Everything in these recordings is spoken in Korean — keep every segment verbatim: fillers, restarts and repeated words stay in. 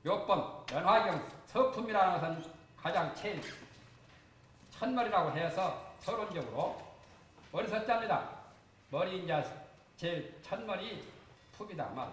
요법 연화경 서품이라는 것은 가장 제일 첫머리라고 해서 서론적으로 머리 섰자입니다. 머리 이제 제일 첫머리 품이다.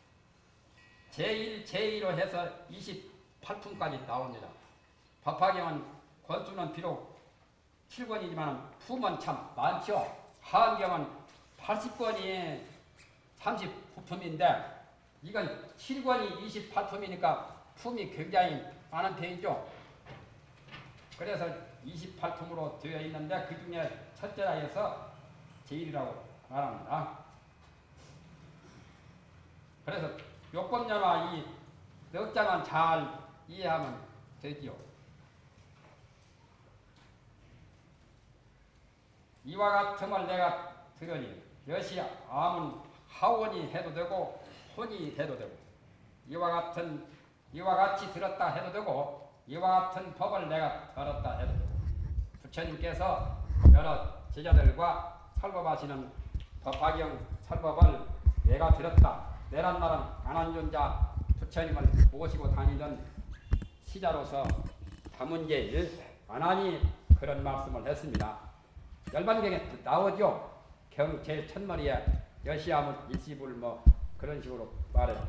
제일, 제이로 해서 이십팔 품까지 나옵니다. 법화경은 권수는 비록 칠 권이지만 품은 참 많죠. 하한경은 팔십 권이 삼십구 품인데 이건 칠 권이 이십팔 품이니까 품이 굉장히 많은 편이죠. 그래서 이십팔 품으로 되어 있는데 그 중에 첫째라 해서 제일이라고 말합니다. 그래서 요법연화 이 넉 장은 잘 이해하면 되지요. 이와 같음을 내가 들으니 여시 암은 하원이 해도 되고 혼이 해도 되고 이와 같은 이와 같이 들었다 해도 되고 이와 같은 법을 내가 들었다 해도 되고 부처님께서 여러 제자들과 설법하시는 법화경 설법을 내가 들었다. 내란 말은 안한존자 부처님을 모시고 다니던 시자로서 다문제일 안한이 그런 말씀을 했습니다. 열반경에 나오죠. 경 제일 첫머리에 여시아문 일시불 뭐 그런 식으로 말해요.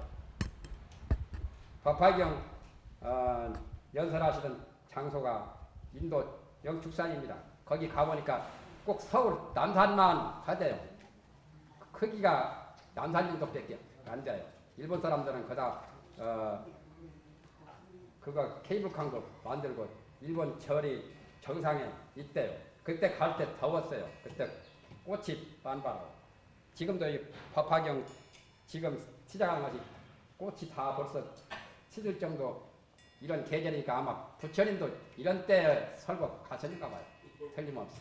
법화경 어, 연설하시던 장소가 인도 영축산입니다. 거기 가보니까 꼭 서울 남산만 하대요. 크기가 남산 정도밖에 안 돼요. 일본 사람들은 그다 어, 그거 케이블카도 만들고 일본 절이 정상에 있대요. 그때 갈 때 더웠어요. 그때 꽃이 반발하고 지금도 이 법화경 지금 시작하는 것이 꽃이 다 벌써 시들 정도 이런 계절이니까 아마 부처님도 이런 때 설법 가셨는가 봐요. 틀림없이.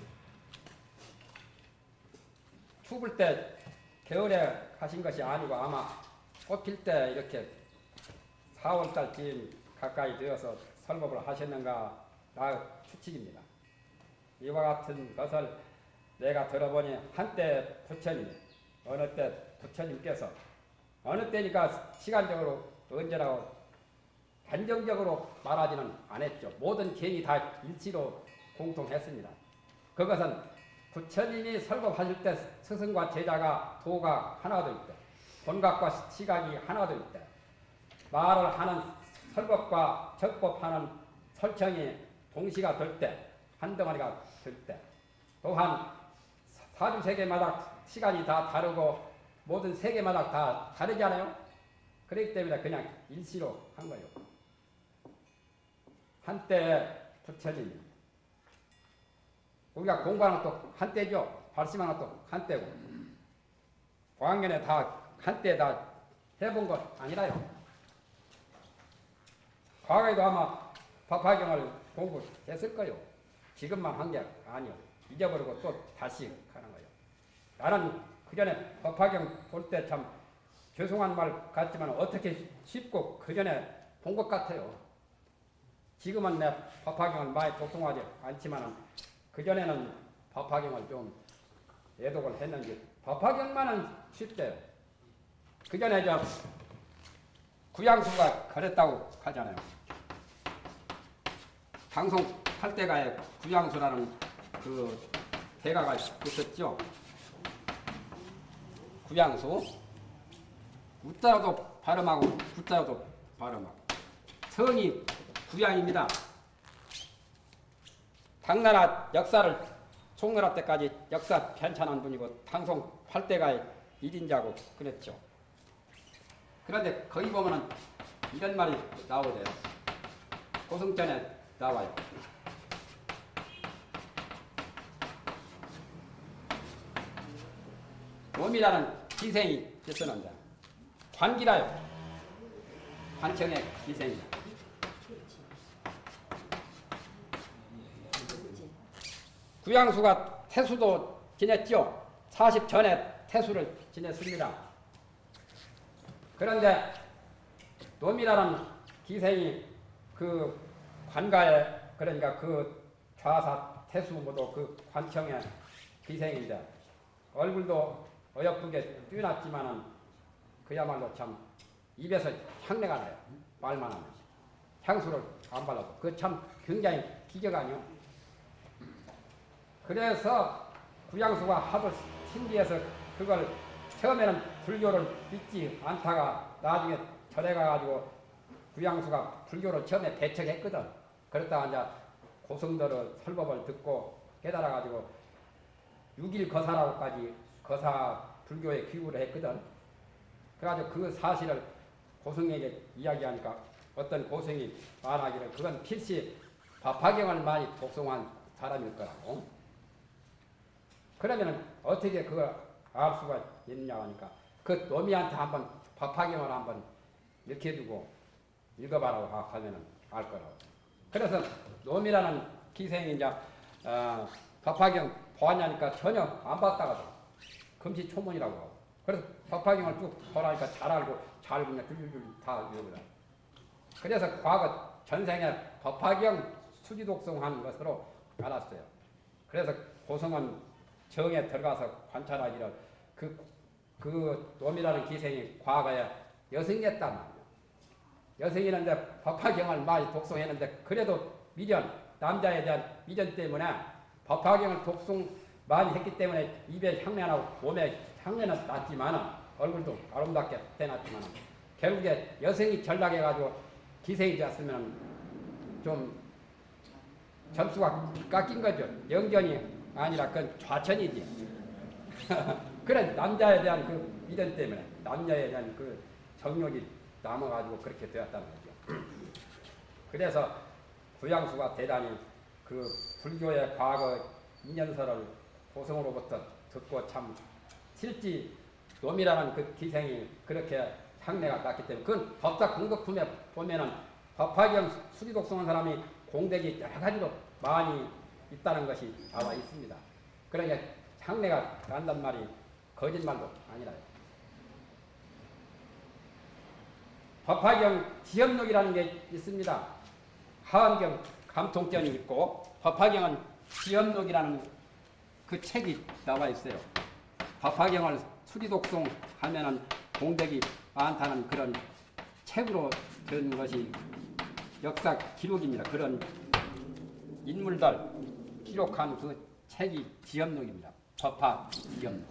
추울 때 겨울에 가신 것이 아니고 아마 꽃 필 때 이렇게 사월달쯤 가까이 되어서 설법을 하셨는가 나 추측입니다. 이와 같은 것을 내가 들어보니 한때 부처님, 어느 때 부처님께서 어느 때니까 시간적으로 언제라고 한정적으로 말하지는 않았죠. 모든 개인이 다 일치로 공통했습니다. 그것은 부처님이 설법하실 때 스승과 제자가 도가 하나 될 때, 본각과 시각이 하나 될 때, 말을 하는 설법과 적법하는 설청이 동시가 될 때, 한 덩어리가 될 때, 또한 사주세계마다 시간이 다 다르고 모든 세계마다 다 다르잖아요. 그렇기 때문에 그냥 일시로 한 거예요. 한때 부처님 우리가 공부하는 것도 한때죠. 발심하는 것도 한때고 광년에 다 한때 다 해본 것 아니라요. 과거에도 아마 법화경을 공부했을 거예요. 지금만 한 게 아니요. 잊어버리고 또 다시 하는 거예요. 나는 그전에 법화경 볼 때 참 죄송한 말 같지만 어떻게 쉽고 그전에 본 것 같아요. 지금은 내 법화경을 많이 독송하지 않지만 그전에는 법화경을 좀 애독을 했는지 법화경만은 쉽대요. 그전에 저 구양수가 그랬다고 하잖아요. 방송 팔대가에 구양수라는 그 대가가 있었죠. 구양수 웃자로도 발음하고 붙자로도 발음하고 성이 구양입니다. 당나라 역사를 송나라 때까지 역사 편찬한 분이고 방송 팔대가의 일인자고 그랬죠. 그런데 거기 보면은 이런 말이 나오대요. 고승전에 나와요. 몸이라는 기생이 있었는데 관기라요. 관청의 기생이. 구양수가 태수도 지냈죠. 사십 전에 태수를 지냈습니다. 그런데 놈이라는 기생이 그 관가에 그러니까 그 좌사 태수 모두 그 관청의 기생인데 얼굴도 어여쁘게 뛰어났지만은 그야말로 참 입에서 향내가 나요. 말만 하면. 향수를 안 발라도 그 참 굉장히 기적 아니요. 그래서 구양수가 하도 신기해서 그걸 처음에는 불교를 믿지 않다가 나중에 절에 가가지고 구양수가 불교를 처음에 배척했거든. 그랬다가 이제 고승들의 설법을 듣고 깨달아가지고 육일 거사라고까지 거사 불교에 귀구를 했거든. 그래가지고 그 사실을 고승에게 이야기하니까 어떤 고승이 말하기를 그건 필시 법화경을 많이 독송한 사람일 거라고. 그러면 어떻게 그걸 알 수가 있냐 하니까 그 노미한테 한번 법화경을 한번 이렇게 해두고 읽어봐라고 하면은 알 거라고. 그래서 노미라는 기생이 이제 어, 법화경 보았냐니까 전혀 안 봤다가도 금시초문이라고 하고. 그래서 법화경을 쭉 보라니까 잘 알고 잘 그냥 줄줄줄 다 외우거든. 그래서 과거 전생에 법화경 수지독송한 것으로 알았어요. 그래서 고성은 정에 들어가서 관찰하기를 그, 그 놈이라는 기생이 과거에 여성이었단 말이에요. 여성이었는데 법화경을 많이 독송했는데 그래도 미련, 남자에 대한 미련 때문에 법화경을 독송 많이 했기 때문에 입에 향내나고 몸에 향내는 났지만 얼굴도 아름답게 대놨지만 결국에 여성이 전락해가지고 기생이 되었으면 좀 점수가 깎인 거죠. 영전이 아니라 그건 좌천이지. 그래 남자에 대한 그 미련 때문에 남자에 대한 그 정욕이 남아가지고 그렇게 되었다는 거죠. 그래서 구양수가 대단히 그 불교의 과거 인연설을 고성으로부터 듣고 참 실지 놈이라는 그 기생이 그렇게 향내가 났기 때문에 그건 법사 공덕품에 보면은 법화경 수지독송한 사람이 공덕이 여러 가지로 많이 있다는 것이 나와 있습니다. 그러니까 향내가 난단 말이 거짓말도 아니라요. 법화경 지엽록이라는 게 있습니다. 하원경 감통전이 있고 법화경은 지엽록이라는 그 책이 나와 있어요. 법화경을 수리독송 하면은 공덕이 많다는 그런 책으로 된 것이 역사 기록입니다. 그런 인물들 기록한 그 책이 지엽록입니다. 법화 지엽록.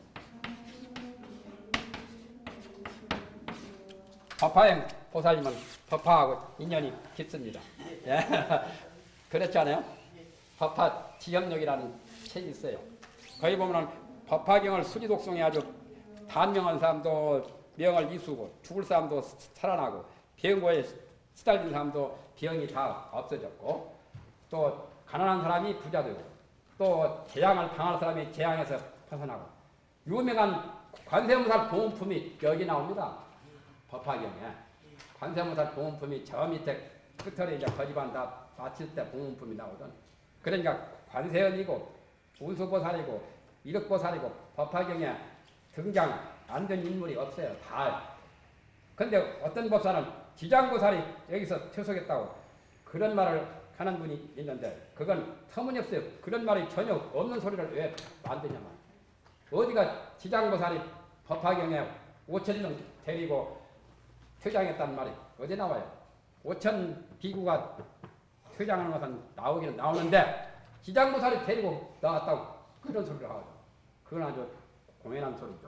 법화행 보살님은 법화하고 인연이 깊습니다. 예. 그렇지 않아요? 법화 지엽록이라는 책이 있어요. 거기 보면은 법화경을 수지독송해 아주 단명한 사람도 명을 이수고 죽을 사람도 살아나고 병고에 시달린 사람도 병이 다 없어졌고 또 가난한 사람이 부자 되고 또 재앙을 당할 사람이 재앙에서 벗어나고 유명한 관세음보살 보온품이 여기 나옵니다. 법화경에 관세음보살 보온품이 저 밑에 끝털에 이제 거지반 다 마칠 때 보온품이 나오던 그러니까 관세음이고 운수보살이고 이륵보살이고 법화경에 등장 안 된 인물이 없어요. 다. 근데 어떤 법사는 지장보살이 여기서 퇴속했다고 그런 말을 하는 분이 있는데 그건 터무니없어요. 그런 말이 전혀 없는 소리를 왜 만드냐면 어디가 지장보살이 법화경에 오천 명 데리고 퇴장했단 말이 어디 나와요? 오천 비구가 퇴장하는 것은 나오기는 나오는데 지장보살이 데리고 나왔다고 그런 소리를 하죠. 그건 아주 공연한 소리죠.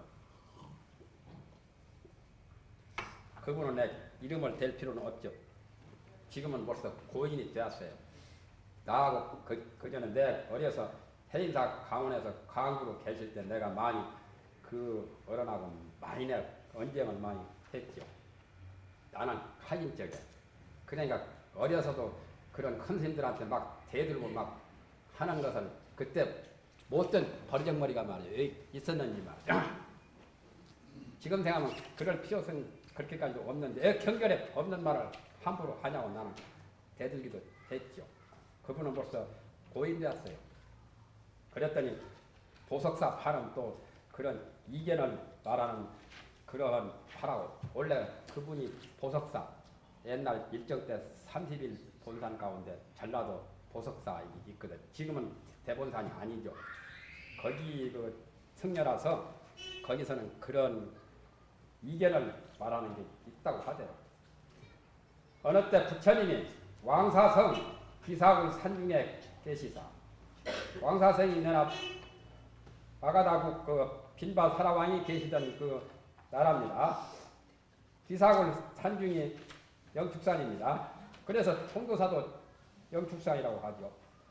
그분은 내 이름을 댈 필요는 없죠. 지금은 벌써 고인이 되었어요. 나하고 그, 그전에 내 어려서 해인사 강원에서 강구로 계실 때 내가 많이 그 어른하고 많이 내 언쟁을 많이 했죠. 나는 칼림적에. 그러니까 어려서도 그런 큰 스님들한테 막 대들고 막 하는 것을 그때 못된 버리적머리가 말이에요. 있었는지 말이야. 지금 생각하면 그럴 필요성 그렇게까지도 없는데 경결에 없는 말을 함부로 하냐고 나는 대들기도 했죠. 그분은 벌써 고인 되었어요. 그랬더니 보석사 파는 또 그런 이견을 말하는 그러한 파라고 원래 그분이 보석사 옛날 일정 때 삼십 일 본산 가운데 전라도 보석사 있거든. 지금은 대본산이 아니죠. 거기 그 승려라서 거기서는 그런 이견을 말하는 게 있다고 하대요. 어느 때 부처님이 왕사성 기사굴 산중에 계시사. 왕사성이 내나 마가다국 그 빈바 사라왕이 계시던 그 나라입니다. 기사굴 산중이 영축산입니다. 그래서 통도사도 영축산이라고 하죠.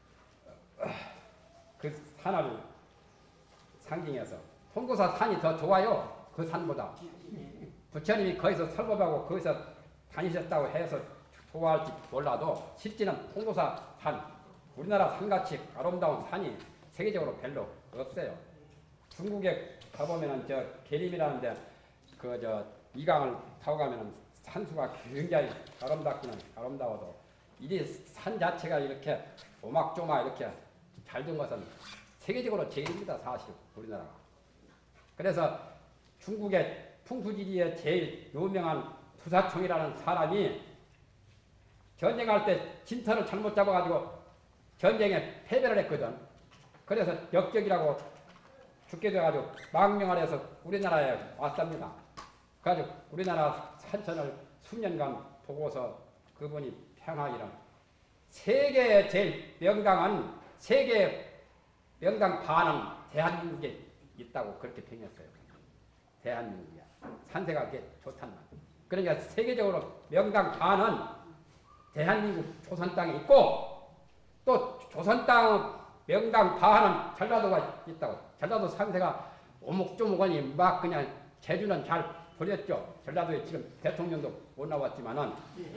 그 산을 상징해서 통도사 산이 더 좋아요. 그 산보다. 부처님이 거기서 설법하고 거기서 다니셨다고 해서 좋아할지 몰라도 실제는 통도사 산, 우리나라 산같이 아름다운 산이 세계적으로 별로 없어요. 중국에 가보면은 저 계림이라는데 그 저 이강을 타고 가면은 산수가 굉장히 아름답기는 아름다워도 이 산 자체가 이렇게 조막조막 이렇게 잘 된 것은 세계적으로 제일입니다. 사실 우리나라가. 그래서 중국의 풍수지리에 제일 유명한 투사총이라는 사람이 전쟁할 때 진터를 잘못 잡아가지고 전쟁에 패배를 했거든. 그래서 역적이라고 죽게 돼가지고 망명을 해서 우리나라에 왔답니다. 그래가지고 우리나라 산천을 수년간 보고서 그분이 평하기는 세계의 제일 명당한 세계 명당 반은 대한민국에 있다고 그렇게 평했어요. 대한민국이야. 산세가 그게 좋단 말이야. 그러니까 세계적으로 명당 반은 대한민국 조선 땅에 있고 또 조선 땅 명당 반은 전라도가 있다고. 전라도 산세가 오목조목하니 막 그냥 제주는 잘 버렸죠. 전라도에 지금 대통령도 못 나왔지만은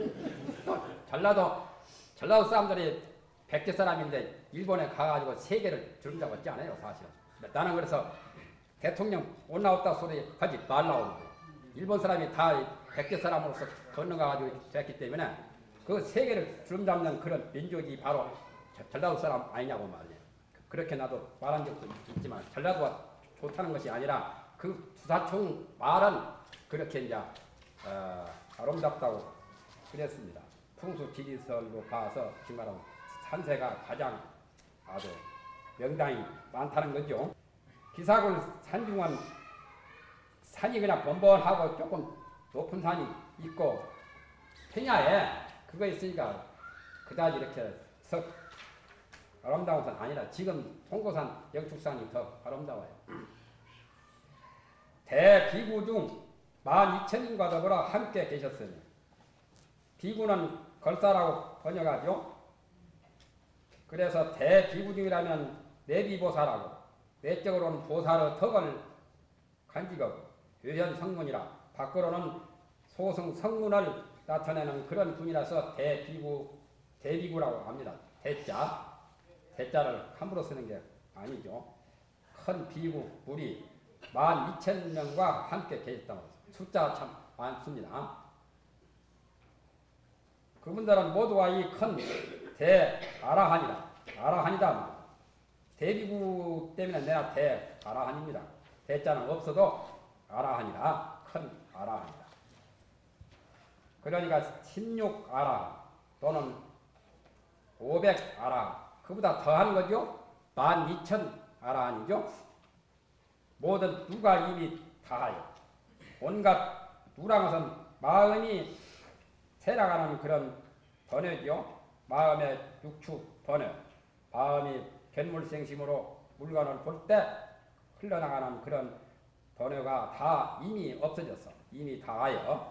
전라도 전라도 사람들이 백제 사람인데 일본에 가가지고 세계를 주름잡았지 않아요, 사실은. 나는 그래서 대통령 못 나왔다 소리 하지 말라고. 일본 사람이 다 백제 사람으로서 건너가가지고 됐기 때문에 그 세계를 주름잡는 그런 민족이 바로 전라도 사람 아니냐고 말이에요. 그렇게 나도 말한 적도 있지만 전라도가 좋다는 것이 아니라 그 투사총 말은 그렇게 이제 어, 아름답다고 그랬습니다. 풍수 지리설로 봐서 정말은 산세가 가장 아주 명당이 많다는 거죠. 기사굴 산중은 산이 그냥 번번하고 조금 높은 산이 있고 평야에 그거 있으니까 그다지 이렇게 썩 아름다운 산 아니라 지금 통고산 영축산이 더 아름다워요. 대비구 중 만 이천 인과 더불어 함께 계셨으니 비구는 걸사라고 번역하죠. 그래서 대비구 중이라면 내비보사라고 내적으로는 보사의 덕을 간직하고 유현 성문이라 밖으로는 소승 성문을 나타내는 그런 분이라서 대비구, 대비구라고 합니다. 대자, 대자를 함부로 쓰는 게 아니죠. 큰 비구, 무리 만 이천 명과 함께 계셨다고. 숫자가 참 많습니다. 그분들은 모두가 이 큰 대아라한이다. 아라한이다. 대비구 때문에 내가 대아라한입니다. 대자는 없어도 아라한이다. 큰 아라한이다. 그러니까 십육 아라한 또는 오백 아라한 그보다 더한 거죠. 만 이천 아라한이죠. 모든 누가 이미 다하여 온갖 누란 것은 마음이 새나가는 그런 번뇌죠. 마음의 육축 번뇌, 마음이 견물생심으로 물건을 볼 때 흘러나가는 그런 번뇌가 다 이미 없어졌어. 이미 다하여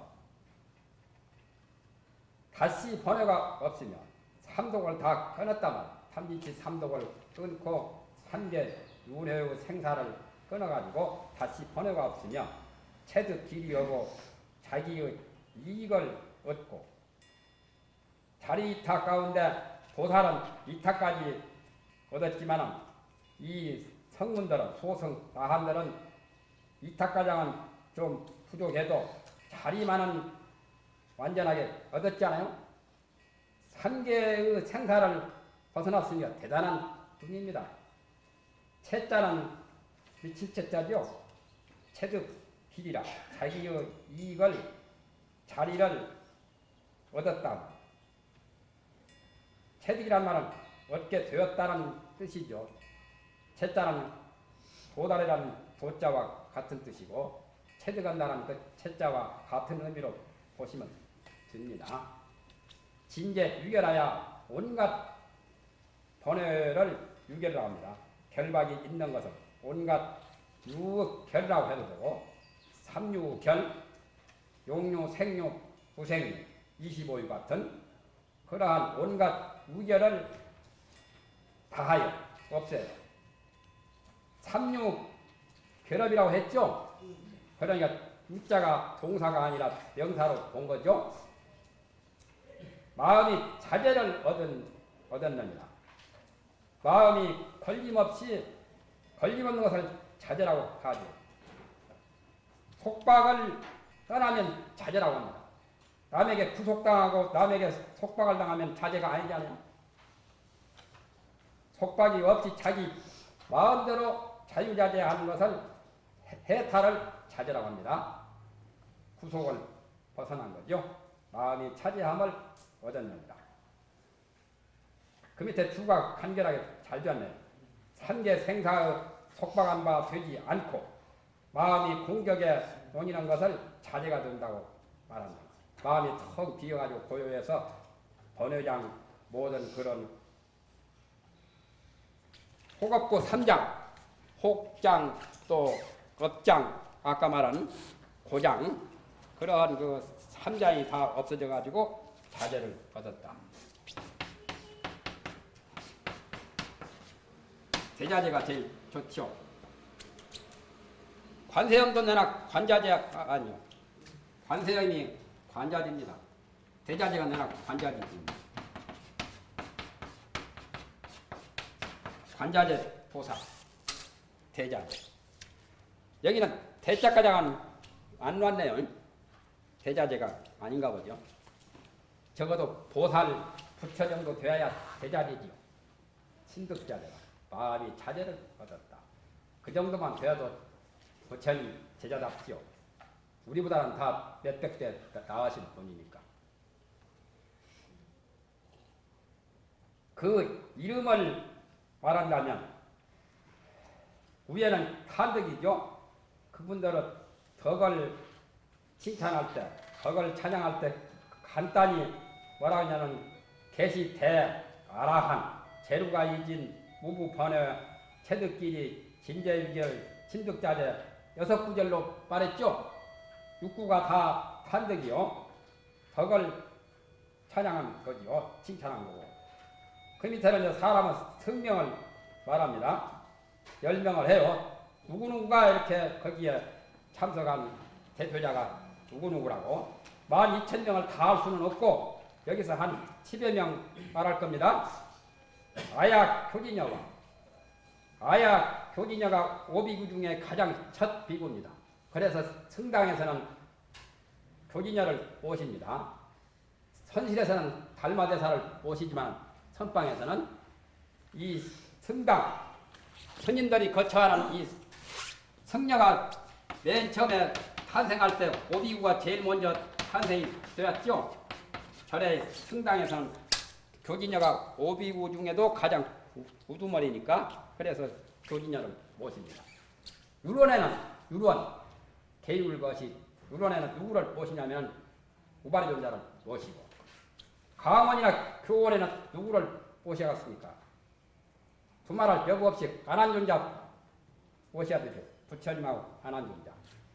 다시 번뇌가 없으면 삼독을 다 끊었단 말이야. 삼진치 삼독을 끊고 삼계 윤회의 생사를 끊어가지고 다시 번뇌가 없으면 체득 길이 오고 자기의 이익을 얻고 자리 이탁 가운데 보살은 이탁까지 얻었지만 이 성문들은 소성 나한들은 이탁가장은 좀 부족해도 자리만은 완전하게 얻었잖아요. 삼계의 생사를 벗어났으니까 대단한 분입니다. 채자는 미칠 채자죠. 체득 길이라 자기의 이익을 자리를 얻었다. 체득이란 말은 얻게 되었다는 뜻이죠. 채자는 도달이라는 도자와 같은 뜻이고 체득한다는 그 채자와 같은 의미로 보시면 됩니다. 진제 유결하여 온갖 번뇌를 유결을 합니다. 결박이 있는 것은 온갖 유결이라고 해도 되고 삼유결, 용유, 생유, 부생유, 이십오유 같은 그러한 온갖 유결을 다하여 없애요. 삼유결합이라고 했죠? 그러니까 유자가 동사가 아니라 명사로 본 거죠. 마음이 자제를 얻은, 얻었느니라. 마음이 걸림없이 걸림없는 것을 자제라고 하죠. 속박을 떠나면 자제라고 합니다. 남에게 구속당하고 남에게 속박을 당하면 자제가 아니잖아요. 속박이 없이 자기 마음대로 자유자재하는 것을 해탈을 자제라고 합니다. 구속을 벗어난 거죠. 마음이 차지함을 얻었느니라. 그 밑에 주가 간결하게 잘 되었네요. 산계 생사의 속박한 바 되지 않고 마음이 공격에 논이는 것을 자제가 된다고 말합니다. 마음이 턱 비어가지고 고요해서 번외장 모든 그런 혹업고 삼장, 혹장 또 업장 아까 말한 고장 그러한 그 삼장이 다 없어져 가지고 자제를 얻었다. 대자재가 제일 좋죠. 관세음도 내나 관자재가 아, 아니요. 관세음이 관자재입니다. 대자재가 내나 관자재입니다. 관자재 보사 대자재. 여기는 대자까지 안 왔네요. 대자재가 아닌가 보죠. 적어도 보살 부처 정도 되어야 대자재지요. 신득자재가. 마음이 자제를 얻었다. 그 정도만 되어도 부처님 제자답지요. 우리보다는 다 몇백 대 나으신 분이니까. 그 이름을 말한다면 위에는 탄득이죠. 그분들은 덕을 칭찬할 때, 덕을 찬양할 때 간단히 뭐라 하냐면 계시 대 아라한 제루가 이진 무부번외 체득끼리 진제유결 진득자재 여섯 구절로 말했죠. 육구가 다 탄득이요. 덕을 찬양한 거지요. 칭찬한 거고. 그 밑에는 사람은 성명을 말합니다. 열 명을 해요. 누구누구가 이렇게 거기에 참석한 대표자가 누구누구라고. 만 이천 명을 다 할 수는 없고 여기서 한 십여 명 말할 겁니다. 아약 교진녀가 아약 교진녀가 오비구 중에 가장 첫 비구입니다. 그래서 성당에서는 교진녀를 모십니다. 선실에서는 달마대사를 모시지만 선방에서는 이 성당 스님들이 거처하는 이 성녀가 맨 처음에 탄생할 때 오비구가 제일 먼저 탄생이 되었죠. 절에 성당에서는 교진녀가 오비구 중에도 가장 우두머리니까 그래서 교진녀를 모십니다. 유론에는 유론 개율 것이 유론에는 누구를 모시냐면 우바리 존자를 모시고 강원이나 교원에는 누구를 모셔갔습니까? 두말할 여부 없이 안한존자 모셔야 되죠. 부처님하고 안한존자.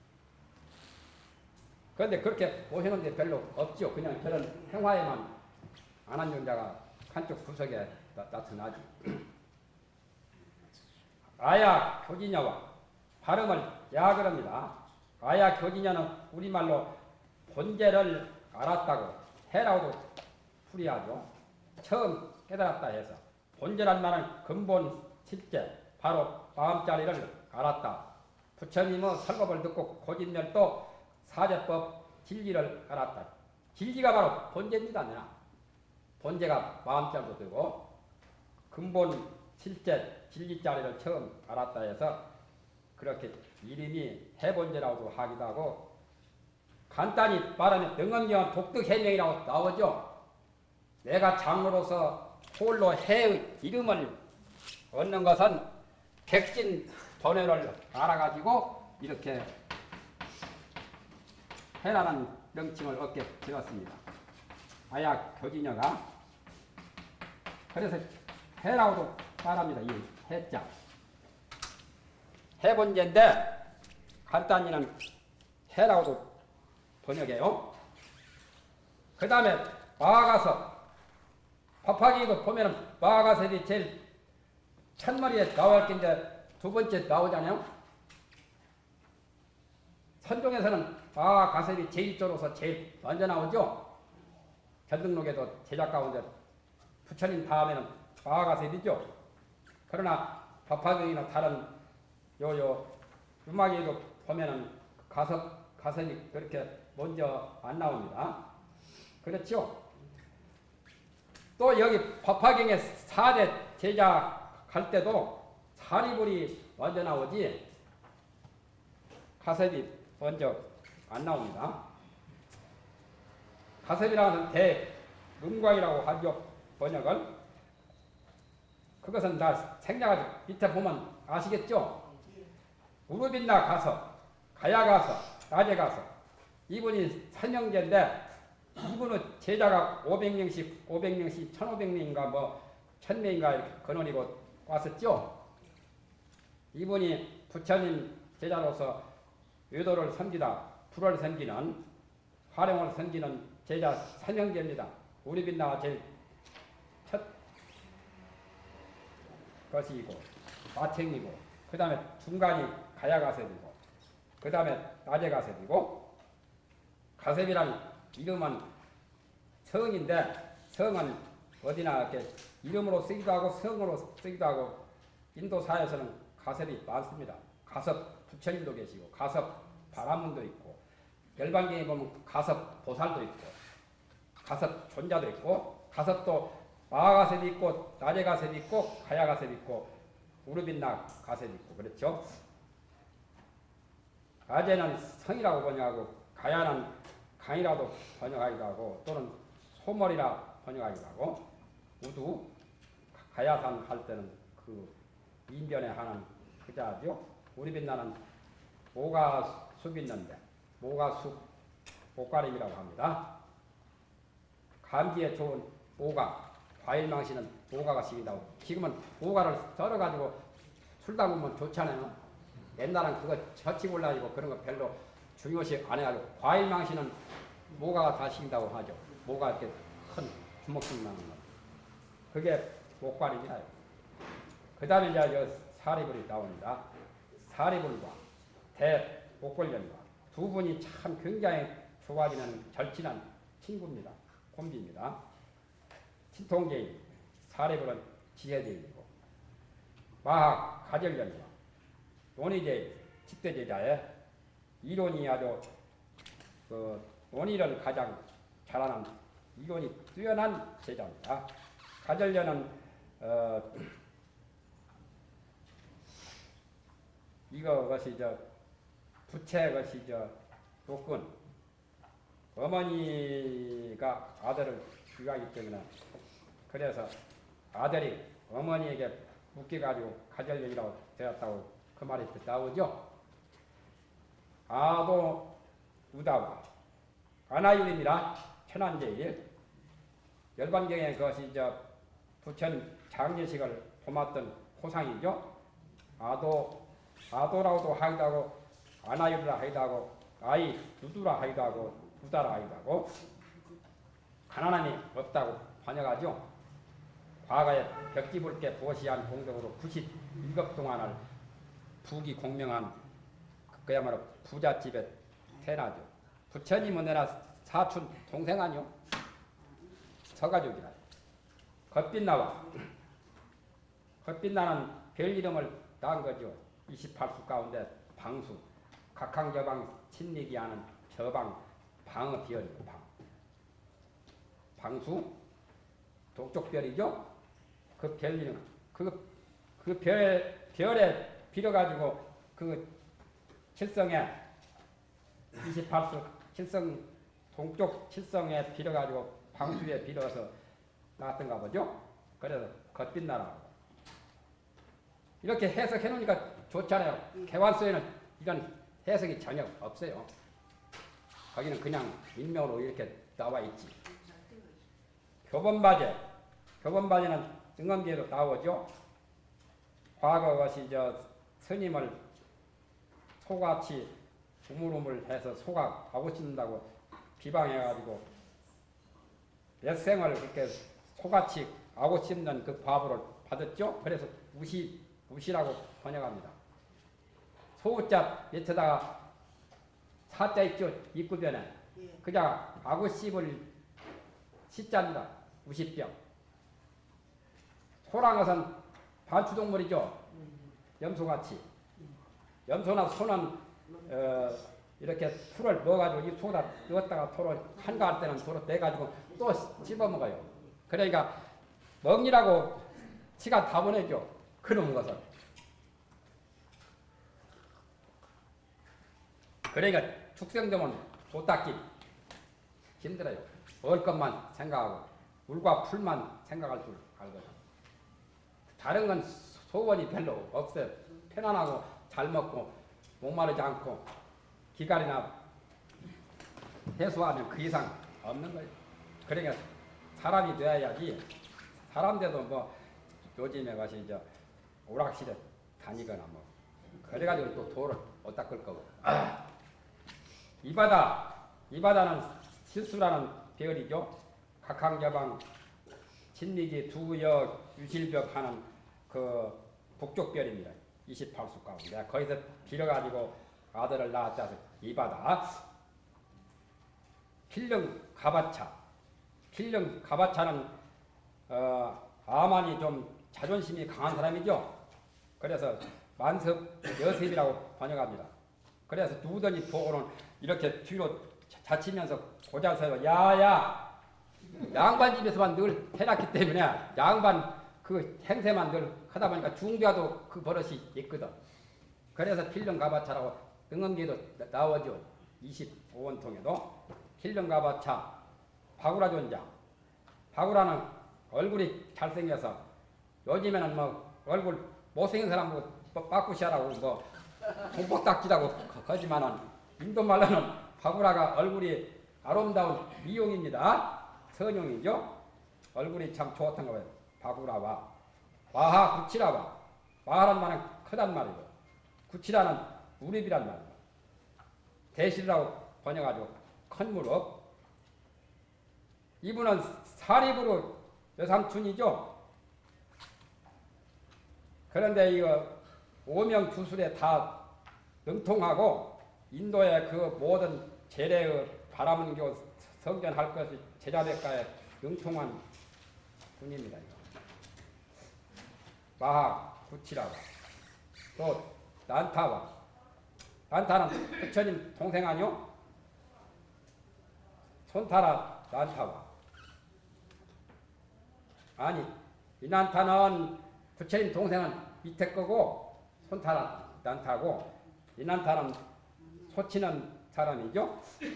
그런데 그렇게 모시는데 별로 없죠. 그냥 저런 행화에만 안한존자가 한쪽 구석에 나, 나타나지. 아야 교진녀와 발음을 야그럽니다. 아야 교진녀는 우리말로 본제를 알았다고 해라고도 풀이하죠. 처음 깨달았다 해서 본제란 말은 근본 실제 바로 마음자리를 알았다. 부처님의 설법을 듣고 고진멸도 사제법 진리를 알았다. 진리가 바로 본제입니다. 내가. 본제가 마음자리도 되고 근본 실제 진리자리를 처음 알았다 해서 그렇게 이름이 해본제라고도 하기도 하고 간단히 말하면 능엄경은 독득해명이라고 나오죠. 내가 장로로서 홀로 해의 이름을 얻는 것은 백진 번뇌를 알아가지고 이렇게 해라는 명칭을 얻게 되었습니다. 아야 교진여가. 그래서 해라고도 말합니다. 이 해자. 해본제인데 간단히는 해라고도 번역해요. 그 다음에 마가서. 법화기 이거 보면은 마가서이 제일 첫머리에 나올 건데 두 번째 나오잖아요. 선종에서는 마가서이 제일 조로서 제일 먼저 나오죠. 견등록에도 제작 가운데 부처님 다음에는 마가서이죠. 그러나 법화경이나 다른 요요 음악에도 보면은 가섭 가섭이 그렇게 먼저 안 나옵니다. 그렇죠? 또 여기 법화경에 사대 제자 갈 때도 사리불이 먼저 나오지 가섭이 먼저 안 나옵니다. 가섭이라는 대문광이라고 하죠. 번역을. 그것은 다 생략하죠. 밑에 보면 아시겠죠? 우르빈나 가서, 가야 가서, 낮에 가서. 이분이 설명제인데 이분은 제자가 오백 명씩, 오백 명씩, 천오백 명인가 뭐 천 명인가 이렇게 근원이고 왔었죠. 이분이 부처님 제자로서 의도를 섬기다, 불을 섬기는, 화룡을 섬기는 제자 설명제입니다. 우르빈나가 제일 첫 것이고 마탱이고 그 다음에 중간이 가야 가섭이고 그 다음에 낮에 가섭이고 가섭이란 이름은 성인데 성은 어디나 이렇게 이름으로 쓰기도 하고 성으로 쓰기도 하고 인도사에서는 가섭이 많습니다. 가섭 부처님도 계시고 가섭 바라문도 있고 열반경에 보면 가섭 보살도 있고 가섭 존자도 있고 가섭도 마가섭이 있고 낮에 가섭이 있고 가야 가섭이 있고 우르빈나 가섭이 있고 그렇죠. 낮에는 성이라고 번역하고 가야는 강이라도 번역하기도 하고 또는 소머리라 번역하기도 하고 우두 가야산 할 때는 그 인변에 하는 그자죠. 우르빈나는 모가숲 있는데 모가숲 목가림이라고 합니다. 감기에 좋은 모가 과일망신은 모가가 식이다고. 지금은 모가를 썰어가지고 술 담으면 좋잖아요. 옛날엔 그거 젖히골라지고 그런 거 별로 중요시 안 해가지고 과일망신은 모가가 다 식인다고 하죠. 모가 이렇게 큰 주먹씩 나는 거. 그게 목과림이라. 그 다음에 이제 여 사리불이 나옵니다. 사리불과 대목걸련과 두 분이 참 굉장히 좋아지는 절친한 친구입니다. 콤비입니다. 친통제인, 사리불은 지혜제이고 마학 가절련과 논의제인, 집대제자의 이론이 아주 그 논의를 가장 잘하는 이론이 뛰어난 제자입니다. 가절련은 어, 이거 것이 저 부채 것이 저 독근 어머니가 아들을 귀하기 때문에 그래서 아들이 어머니에게 묶여가지고 가절련이라고 되었다고 그 말이 나오죠. 아도 우다와 아나율입니다. 천안제일 열반경에 그것이 저 부처님 장례식을 도맡던 호상이죠. 아도 아도라고도 하기도 하고 아나율이라 하기도 하고 아이 누두라 하기도 하고 우다라 하기도 하고 가난함이 없다고 번역하죠. 과거에 벽지불께 보시한 공덕으로 구십칠 동안을 부귀 공명한 그야말로 부잣집에 태어나죠. 부처님은 내나 사촌 동생 아니요. 서가족이라. 겉빛나와 겉빛나는 별 이름을 딴 거죠. 이십팔 수 가운데 방수 각항저방 친리기 하는 저방 방어 비열이고 방. 방수 독족별이죠. 그 별 이름 그 그 별 별에 빌어가지고 그 칠성에 이십팔 수 칠성 동쪽 칠성에 빌어가지고 방수에 빌어서 나왔던가 보죠. 그래서 겉빛나라고 이렇게 해석해 놓으니까 좋잖아요. 개완서에는 이런 해석이 전혀 없어요. 거기는 그냥 인명으로 이렇게 나와 있지. 교본바제, 교본바제는 등엄기에도 나오죠. 과거 것이 저 스님을 소같이 우물우물 해서 소가 가고 찢는다고 비방해가지고 몇 생을 그렇게 소같이 아고 찢는 그 과보를 받았죠. 그래서 우시, 우시라고 번역합니다. 소자 밑에다가 사자 있죠. 입구변에. 그냥 아고 씹을 시자입니다. 우시병. 소란 것은 반추동물이죠. 염소같이. 염소나 소는 어, 이렇게 풀을 넣어가지고 이 소다 넣었다가 토를 한가할 때는 도로 떼가지고 또 씹어먹어요. 그러니까 먹이라고 시간 다 보내죠. 그런 것을. 그러니까 축생되면 소 닦기 힘들어요. 먹을 것만 생각하고 물과 풀만 생각할 줄 알거든. 다른 건 소원이 별로 없어요. 편안하고 잘 먹고 목마르지 않고 기갈이나 해소하면 그 이상 없는 거예요. 그러니까 사람이 되어야지. 사람 돼도 뭐 요즘에 가서 이제 오락실에 다니거나 뭐 그래가지고 또 돌을 못 닦을 거고. 아, 이 바다, 이 바다는 실수라는 별이죠. 각항여방, 진리기, 두역, 유실벽 하는 그 북쪽별입니다. 이십팔 수 가운데 거기서 빌어가지고 아들을 낳았다. 이 바다. 필릉 가바차. 필릉 가바차는 어, 아만이 좀 자존심이 강한 사람이죠. 그래서 만섭 여섭이라고 번역합니다. 그래서 누더니 보고는 이렇게 뒤로 자치면서 고자서요. 야야 양반 집에서만 늘 해놨기 때문에 양반 그 행세만 늘 하다 보니까 중대화도 그 버릇이 있거든. 그래서 필름 가바차라고 등엄기에도 나오죠. 이십오 원통에도 필름 가바차 바구라 존자. 바구라는 얼굴이 잘생겨서 요즘에는 뭐 얼굴 못생긴 사람 뭐 빠꾸시하라고 뭐 공복딱지라고 하지만은 인도말로는 바구라가 얼굴이 아름다운 미용입니다. 선용이죠. 얼굴이 참 좋았던 거예요. 바구라와 와하 구치라와 와하란 말은 크단 말이고 구치라는 무릎이란 말이고 대실이라고 번역하죠. 큰 무릎. 이분은 사립으로 여삼촌이죠. 그런데 이거 오명주술에 다 능통하고 인도의 그 모든 재래의 바라문교 성전할 것이 제자백가에 능통한 분입니다. 마하 구치라와 또 난타와 난타는 부처님 동생 아니요? 손타라 난타와 아니 이 난타는 부처님 동생은 밑에 거고 손타라 난타고 이 난타는 소치는 사람이죠.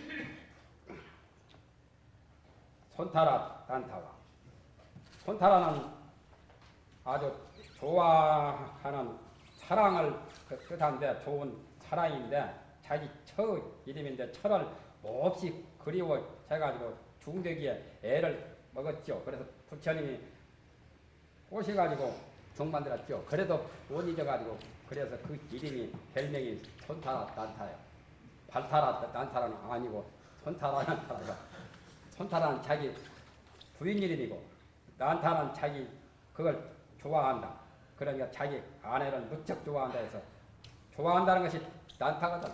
손타라 난타와 손타라는 아주 좋아하는 사랑을 뜻한데 좋은 사랑인데 자기 처 이름인데 처를 몹시 그리워해가지고 중대기에 애를 먹었죠. 그래서 부처님이 꼬셔가지고 종 만들었죠. 그래도 못 잊어가지고 그래서 그 이름이 별명이 손타라 난타예요. 발타라 난타라는 아니고 손타라 난타라가 손타라는 자기 부인 이름이고 난타는 자기 그걸 좋아한다. 그러니까 자기 아내를 무척 좋아한다 해서 좋아한다는 것이 난타거든.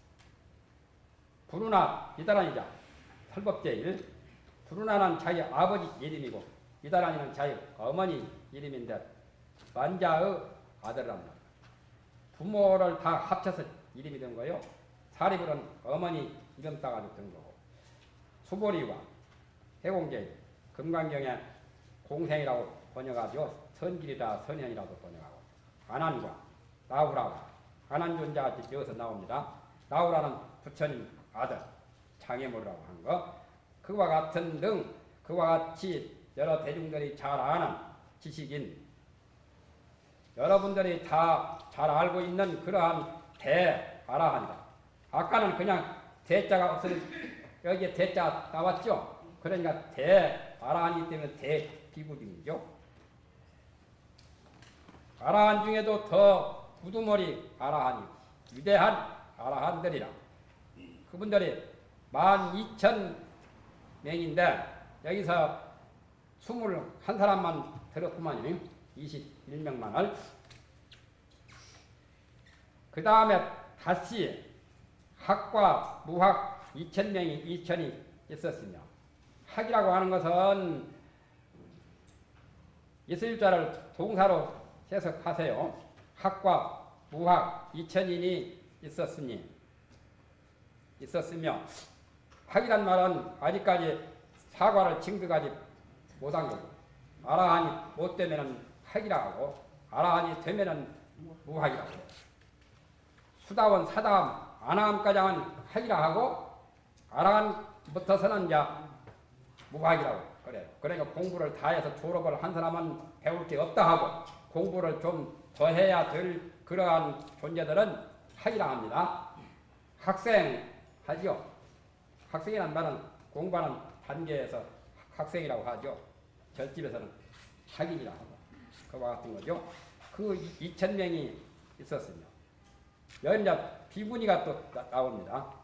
부르나 이다란이자 설법제일. 부르나는 자기 아버지 이름이고 이다란이는 자기 어머니 이름인데 만자의 아들이랍니다. 부모를 다 합쳐서 이름이 된 거예요. 사리불은 어머니 이름 따가지고 된 거고 수보리와 해공제 금강경에 공생이라고 번역하죠. 선길이라 선현이라고 번역하고 안한과 나후라와 안한존자가 여기서 나옵니다. 나후라는 부처님 아들 장애물이라고 하는 거. 그와 같은 등 그와 같이 여러 대중들이 잘 아는 지식인 여러분들이 다 잘 알고 있는 그러한 대아라한다. 아까는 그냥 대자가 없으니 여기에 대자 나왔죠. 그러니까 대아라한다. 아라한이기 때문에 대비구중이죠. 아라한 중에도 더 우두머리 아라한이 위대한 아라한들이라. 그분들이 만 이천 명인데 여기서 스물한 사람만 들었구만요. 이십일 명만을. 그 다음에 다시 학과 무학 이천 명이 이천이 있었으며, 학이라고 하는 것은 있을 자를 동사로 해석하세요. 학과 무학 이천인이 있었으니 있었으며, 학이란 말은 아직까지 사과를 징득하지 못한 거고, 아라한이 못 되면은 학이라고 하고, 아라한이 되면은 무학이라고 해요. 수다원, 사다함, 아나함까지는 학이라 하고, 아라한부터서는 이제 무학이라고 그래요. 그러니까 공부를 다 해서 졸업을 한 사람은 배울 게 없다 하고, 공부를 좀 더 해야 될 그러한 존재들은 학이라 합니다. 학생 하죠. 학생이란 말은 공부하는 단계에서 학생이라고 하죠. 절집에서는 학인이라고 하고, 그와 같은 거죠. 그 이천 명이 있었으며, 여기 이제 비문이가 또 나, 나옵니다.